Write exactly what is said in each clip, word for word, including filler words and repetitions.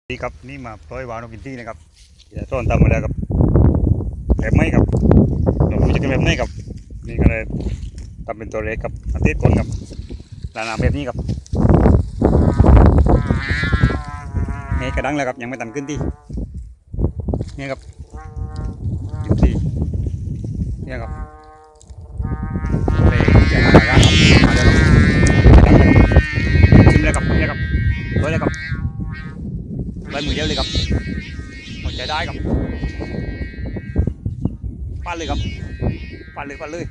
นี่ครับนี่มาปล่อยวาวนกอินทรีนะครับจะต้อนตามมาแล้วครับแบบไม่ครับเรารู้จักกันแบบไม่ครับนี่ก็เลยทำเป็นตัวเล็กครับมาเทศคนครับลานาแบบนี้ครับนี่กระดังแล้วครับยังไม่ตันขึ้นที่นี่ครับอินทรีนี่ครับเลยจะหาการครับมาแล้วครับกระดังแล้วครับชิมเลยครับนี่ครับเปิดเลยครับใบมือเดียวเลยครับหมดใจได้ครับฟันเลยครับฟันเลยฟันเลย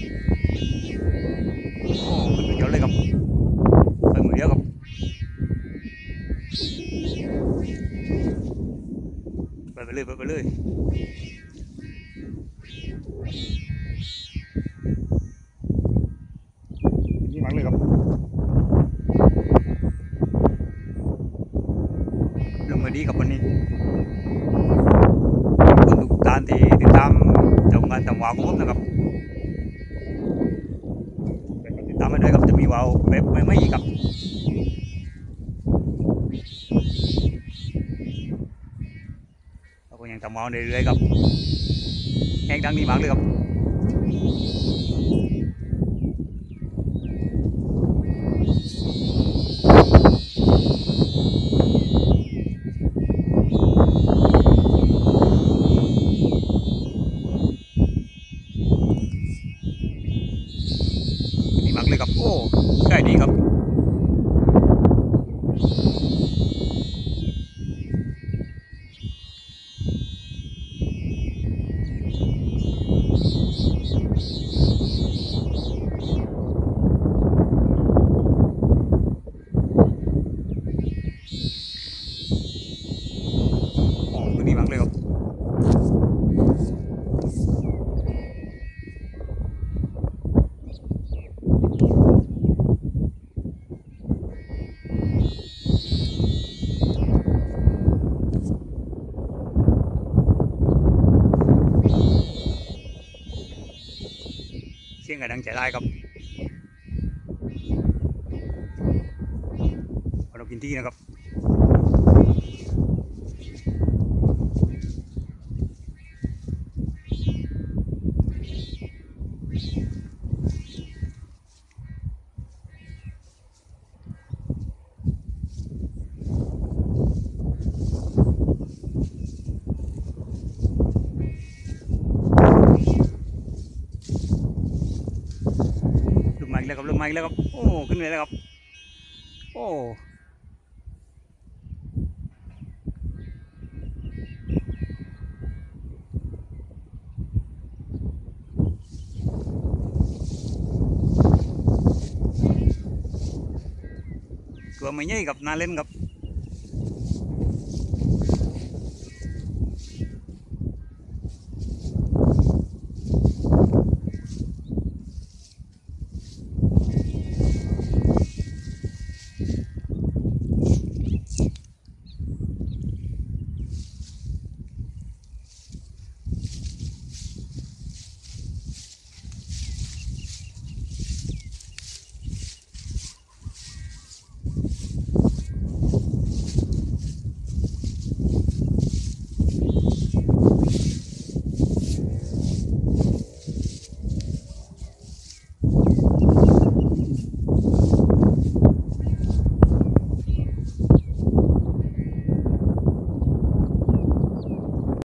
โอ้มันมือเดียวเลยครับใบมือเดียวครับไปไปเลยไปไปเลยนี่มังเลยครับลงมาดีกับวันนี้คุณทุกท่านที่ติดตามชมการทำวาวของผมนะครับติดตามมาด้วยครับจะมีวาวแบบไม่ไม่ครับเราก็ยังทำวาวเรื่อยๆครับแห้งดังนี้มากเลยครับมักเลยครับโอ้ได้ดีครับโอ้ตัวนี้มักเลยครับเสียงกระดังใจได้ครับเรากินที่นะครับลูกไม้แล้วครับลูกไม้แล้วครับโอ้ขึ้นเลยแล้วครับโอ้ตัวไม่ใหญ่กับน่าเล่นครับ